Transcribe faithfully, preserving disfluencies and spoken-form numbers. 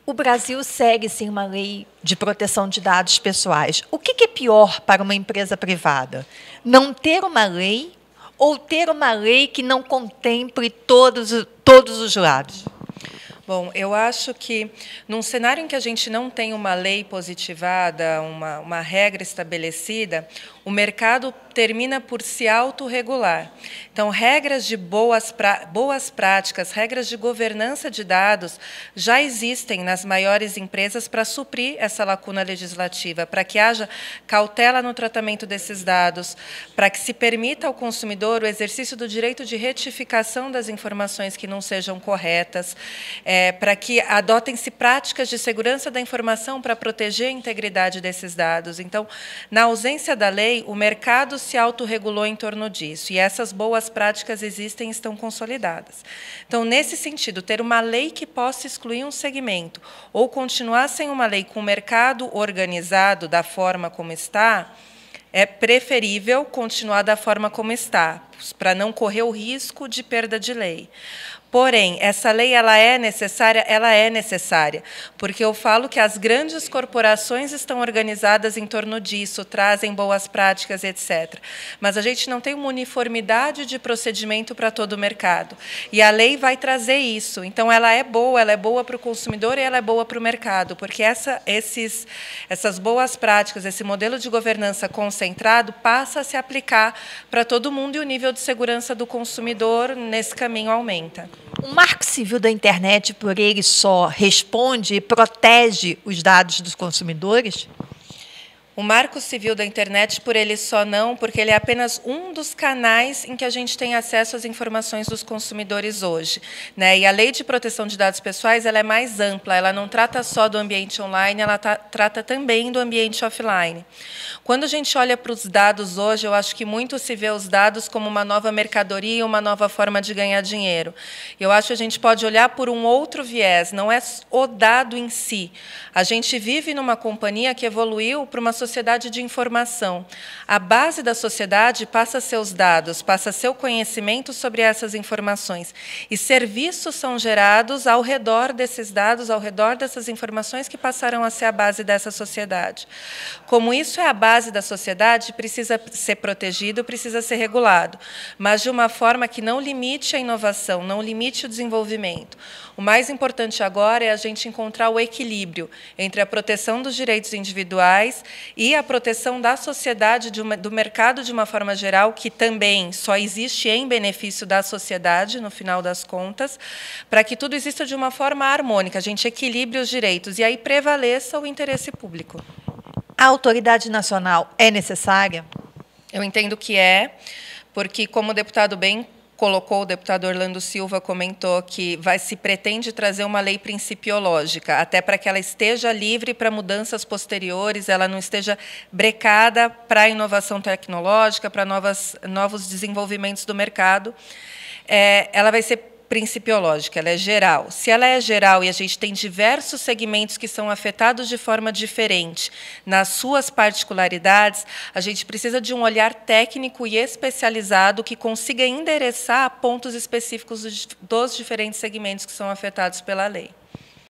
O Brasil segue, sim, uma lei de proteção de dados pessoais. O que é pior para uma empresa privada? Não ter uma lei ou ter uma lei que não contemple todos, todos os lados? Bom, eu acho que, num cenário em que a gente não tem uma lei positivada, uma, uma regra estabelecida, o mercado termina por se autorregular. Então, regras de boas, pra, boas práticas, regras de governança de dados já existem nas maiores empresas para suprir essa lacuna legislativa, para que haja cautela no tratamento desses dados, para que se permita ao consumidor o exercício do direito de retificação das informações que não sejam corretas, é, para que adotem-se práticas de segurança da informação para proteger a integridade desses dados. Então, na ausência da lei, o mercado se autorregulou em torno disso, e essas boas práticas existem e estão consolidadas. Então, nesse sentido, ter uma lei que possa excluir um segmento ou continuar sem uma lei com o mercado organizado da forma como está, é preferível continuar da forma como está, para não correr o risco de perda de lei. Porém, essa lei ela é necessária? Ela é necessária, porque eu falo que as grandes corporações estão organizadas em torno disso, trazem boas práticas, etcétera. Mas a gente não tem uma uniformidade de procedimento para todo o mercado. E a lei vai trazer isso. Então, ela é boa, ela é boa para o consumidor e ela é boa para o mercado, porque essa, esses, essas boas práticas, esse modelo de governança concentrado passa a se aplicar para todo mundo e o nível de segurança do consumidor nesse caminho aumenta. O Marco Civil da Internet, por ele só, responde e protege os dados dos consumidores? O Marco Civil da Internet, por ele só não, porque ele é apenas um dos canais em que a gente tem acesso às informações dos consumidores hoje, né? E a Lei de Proteção de Dados Pessoais ela é mais ampla, ela não trata só do ambiente online, ela tá, trata também do ambiente offline. Quando a gente olha para os dados hoje, eu acho que muito se vê os dados como uma nova mercadoria, uma nova forma de ganhar dinheiro. Eu acho que a gente pode olhar por um outro viés, não é o dado em si. A gente vive numa companhia que evoluiu para uma sociedade de informação. A base da sociedade passa a ser os dados, passa a ser o conhecimento sobre essas informações. E serviços são gerados ao redor desses dados, ao redor dessas informações que passaram a ser a base dessa sociedade. Como isso é a base da sociedade, precisa ser protegido, precisa ser regulado, mas de uma forma que não limite a inovação, não limite o desenvolvimento. O mais importante agora é a gente encontrar o equilíbrio entre a proteção dos direitos individuais e a proteção da sociedade, de uma, do mercado de uma forma geral, que também só existe em benefício da sociedade, no final das contas, para que tudo exista de uma forma harmônica, a gente equilibre os direitos e aí prevaleça o interesse público. A autoridade nacional é necessária? Eu entendo que é, porque, como o deputado bem colocou, o deputado Orlando Silva comentou que vai, se pretende trazer uma lei principiológica, até para que ela esteja livre para mudanças posteriores, ela não esteja brecada para a inovação tecnológica, para novas, novos desenvolvimentos do mercado. É, ela vai ser principiológica, ela é geral. Se ela é geral e a gente tem diversos segmentos que são afetados de forma diferente, nas suas particularidades, a gente precisa de um olhar técnico e especializado que consiga endereçar pontos específicos dos diferentes segmentos que são afetados pela lei.